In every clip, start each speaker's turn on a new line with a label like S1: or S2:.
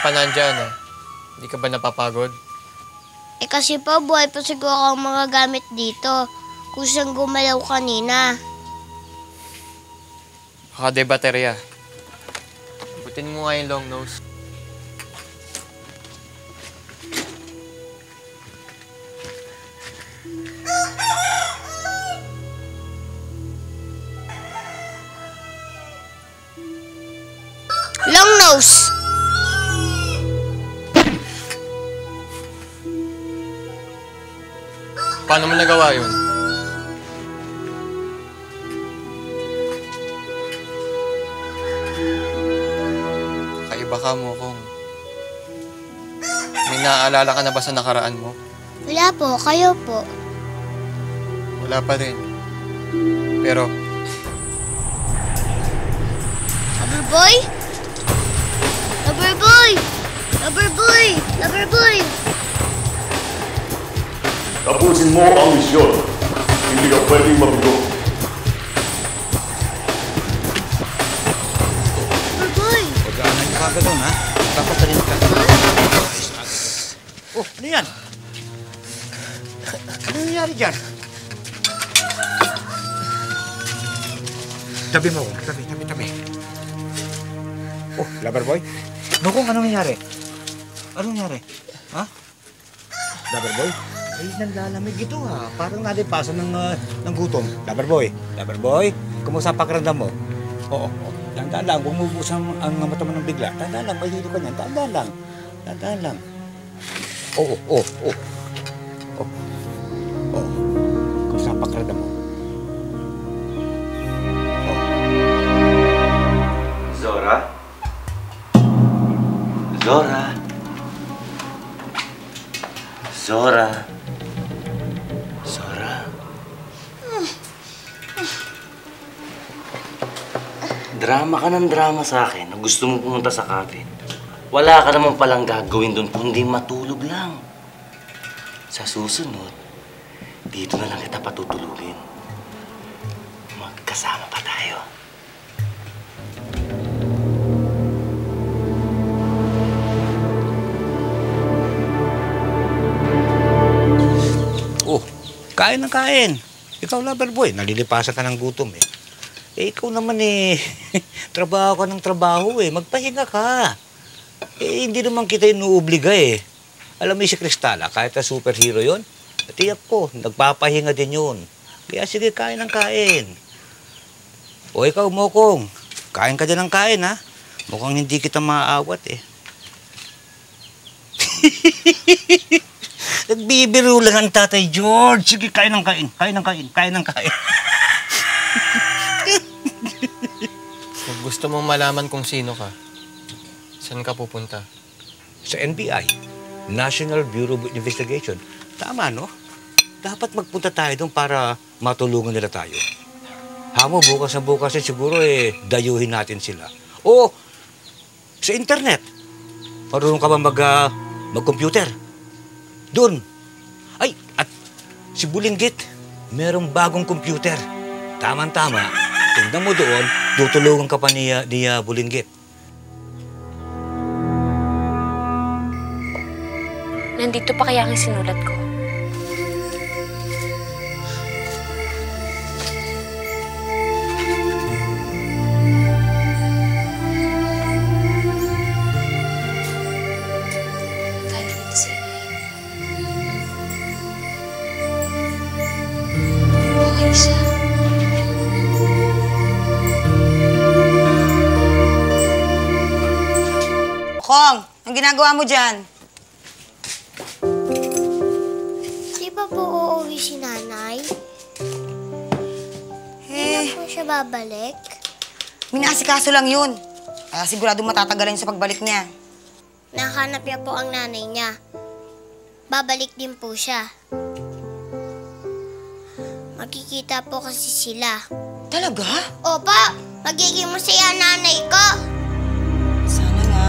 S1: ka nandyan eh. Hindi ka ba napapagod?
S2: Eh kasi po, buhay pa siguro ang mga gamit dito. Kusang gumalaw kanina.
S1: Baka de baterya. Butin mo nga yung long nose.
S2: Long nose!
S1: Paano mo nagawa yun? Kakaiba ka mo kung... May naaalala ka na ba sa nakaraan mo?
S2: Wala po, kayo po.
S1: Wala pa rin. Pero...
S2: Loverboy? Loverboy! Loverboy! Loverboy!
S3: Tapusin mo ang misyon. Hindi ka pwedeng mabigo.
S2: Loverboy!
S4: Pag-aanan ka ka doon, ha? Papatalin ka. Oh, ano yan? Ano nangyari dyan? Tabi mo, tabi. Oh, Loverboy? Nukong, anong nangyari? Anong nangyari? Ha? Loverboy? Ay, nanlalamig ito ha. Parang nalipasan ng gutom. Loverboy, kumusta ang pakiramdam mo? Oo. Tandaan lang, huwag mo ubusan ang mata mo ng bigla. Tandaan lang, mahilo ka niyan. Tandaan lang. Oo. Kumusta ang pakiramdam mo?
S5: Zora? Drama ka ng drama sa akin na gusto mo pumunta sa cafe. Wala ka naman palang gagawin doon kundi matulog lang. Sa susunod, dito na lang kita patutulugin. Magkasama pa tayo.
S4: Oh, kain ng kain. Ikaw, Loverboy, nalilipasan ka ng gutom eh. Eh, ikaw naman eh, trabaho ka ng trabaho eh. Magpahinga ka. Eh, hindi naman kita inuobliga eh. Alam mo si Cristala, kahit na superhero yon, tiyak ko, nagpapahinga din yun. Kaya sige, kain ng kain. O ikaw, Mokong, kain ka din ng kain ha. Mukhang hindi kita maaawat eh. Nagbibiro lang ang Tatay George. Sige, kain ng kain.
S1: Kung gusto mong malaman kung sino ka, saan ka pupunta?
S4: Sa NBI, National Bureau of Investigation. Tama, no? Dapat magpunta tayo doon para matulungan nila tayo. Hamo, bukas na bukas siguro dayuhin natin sila. O, sa internet. Marunong ka ba mag-computer? Doon. Ay, at si Bulinggit, merong bagong computer. Tama-tama. Tingnan mo doon, tutulungan ka pa niya Bulinggit.
S6: Nandito pa kaya ang sinulat ko? Okay siya.
S7: Kong, ang ginagawa mo dyan?
S2: Di ba po uuwi si nanay? Hindi po siya babalik?
S7: Minaasikaso lang yun. Kaya sigurado matatagalan sa pagbalik niya.
S2: Nahanap niya po ang nanay niya. Babalik din po siya. Magkikita po kasi sila.
S7: Talaga?
S2: Opa, magiging masaya nanay ko.
S7: Sana nga.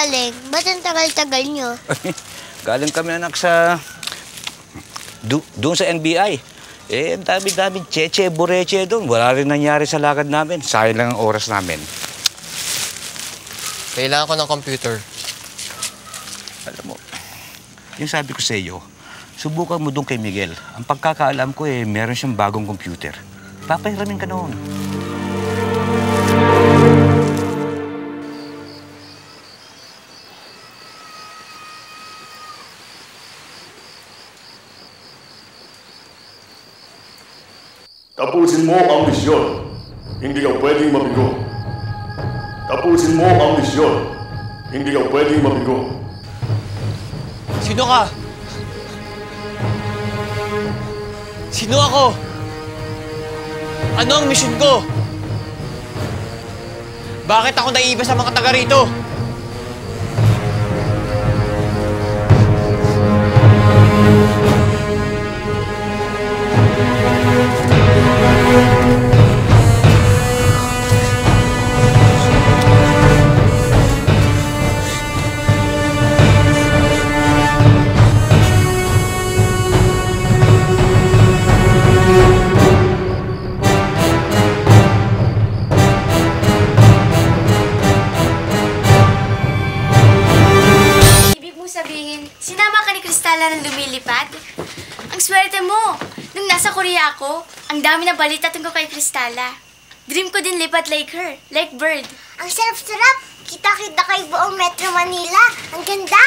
S2: galing? Ba't ang tagal-tagal nyo?
S4: Galing kami anak sa... doon sa NBI. Eh, ang dami-daming cheche, bureche doon. Wala rin nangyari sa lakad namin. Sayang lang ang oras namin.
S1: Kailangan ko ng computer.
S4: Alam mo, yung sabi ko sa iyo, subukan mo doon kay Miguel. Ang pagkakaalam ko meron siyang bagong computer. Papahiramin ka noon.
S3: Tapusin mo ang misyon. Hindi ka pwedeng mabigo. Tapusin mo ang misyon. Hindi ka pwedeng mabigo.
S1: Sino ka? Sino ako? Ano ang mission ko? Bakit ako naiiba sa mga taga rito?
S6: Sinama ka ni Cristala ng lumilipad? Ang swerte mo! Nung nasa Korea ako, ang dami na balita tungkol kay Cristala. Dream ko din lipat like her, like bird.
S2: Ang sarap-sarap! Kita-kita kay buong Metro Manila. Ang ganda!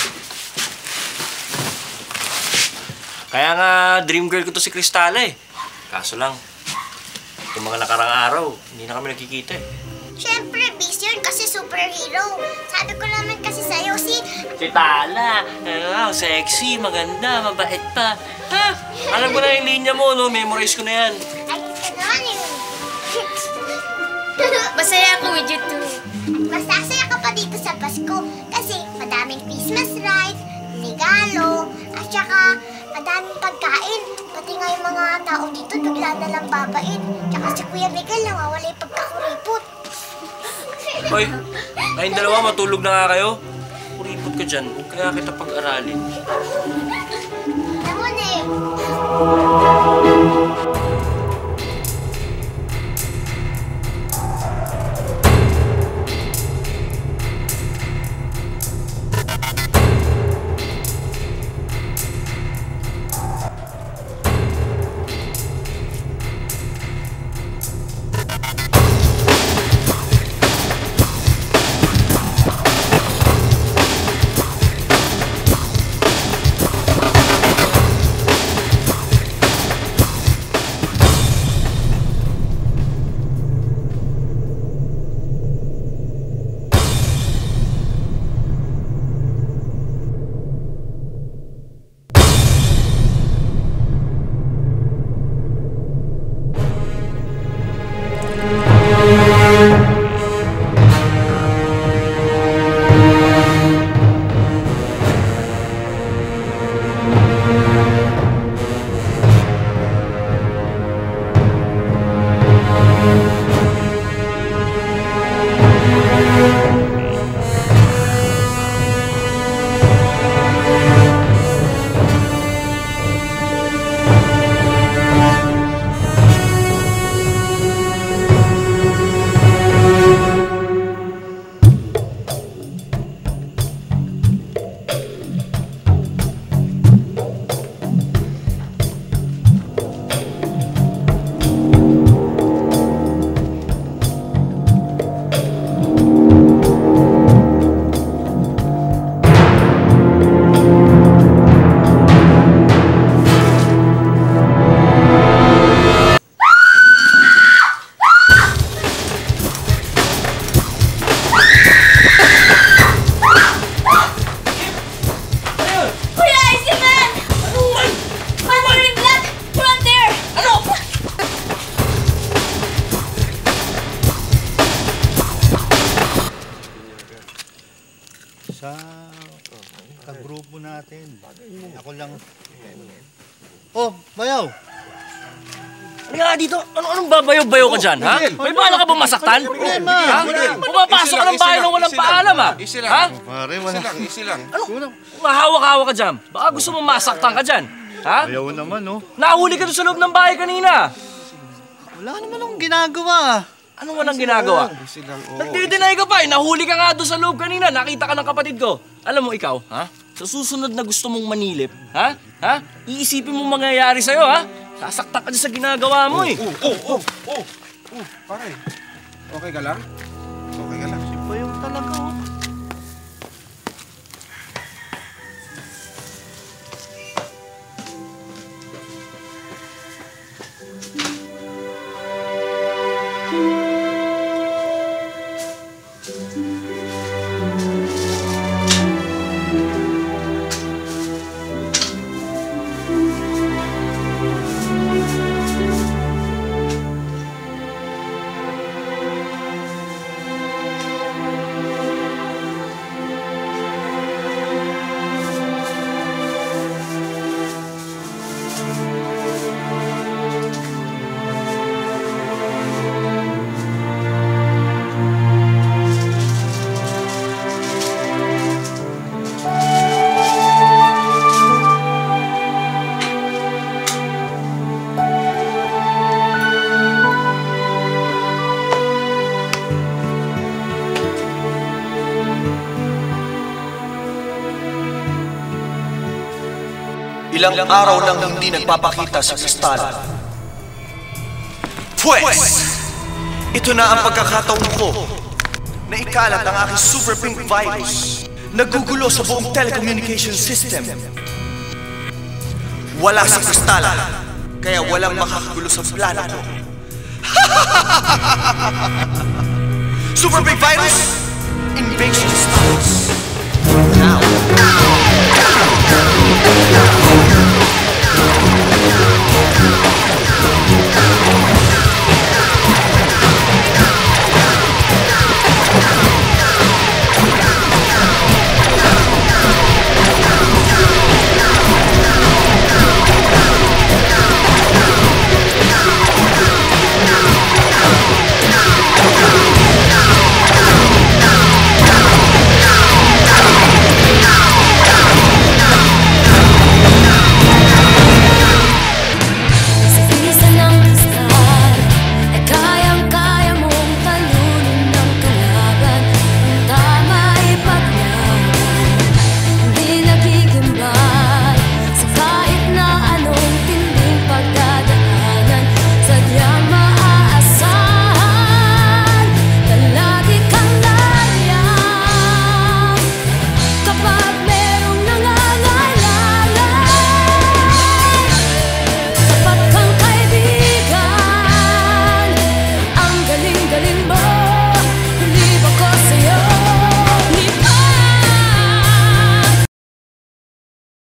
S5: Kaya nga, dream girl ko to si Cristala eh. Kaso lang, itong mga nakarang araw, hindi na kami nagkikita eh.
S2: Siyempre, busy yun kasi superhero. Sabi ko naman kasi sa'yo, si
S5: Tala, sexy, maganda, mabait pa. Ha? Alam ko na yung linya mo, no? Memorize ko na yan.
S2: Ay, ito naman yun.
S6: Masaya ako with you too.
S2: Masasaya ka pa dito sa Pasko kasi madaming Christmas lights, regalo, at saka madaming pagkain. Pati nga yung mga tao dito bigla na lang babait. Tsaka si Kuya Miguel nawawala yung pagkakuripot.
S5: Hoy, kayong dalawa matulog na nga kayo. Kuripot ka dyan, huwag kaya kita pag-aralin.
S2: Naman eh.
S8: Sa kagrupo natin. Ako lang. Oh, Bayaw! Ano
S5: Halika nga dito. Anong babayo-bayo ka dyan, ha? May bala ka ba masaktan? Ha? Pumapasok ka ng bahay nang walang paalam, ha? Ha?
S8: Pare, easy lang.
S5: Ano? Mahawak-hawak ka dyan. Baka gusto mo masaktan ka dyan. Ha?
S8: Ayaw naman, no?
S5: Nahuli ka doon sa loob ng bahay kanina.
S8: Wala naman akong ginagawa.
S5: Anong walang ginagawa? Nagdi-deny ka pa eh. Nahuli ka nga doon sa loob kanina. Nakita ka ng kapatid ko. Alam mo ikaw, ha? Sa susunod na gusto mong manilip, ha? Ha? Iisipin mo mangyayari sa'yo, ha? Sasaktan ka dyan sa ginagawa mo eh.
S9: Pare, okay ka lang? Okay ka lang.
S8: Ba yung talaga, oh.
S10: Ilang araw nang hindi nagpapakita sa kristal. Pwes! Ito na ang pagkakataon ko na ikalat ang aking super pink virus na gugulo sa buong telecommunication system. Wala sa kristal, kaya walang makakagulo sa plano ko. Super pink virus, invasion starts now.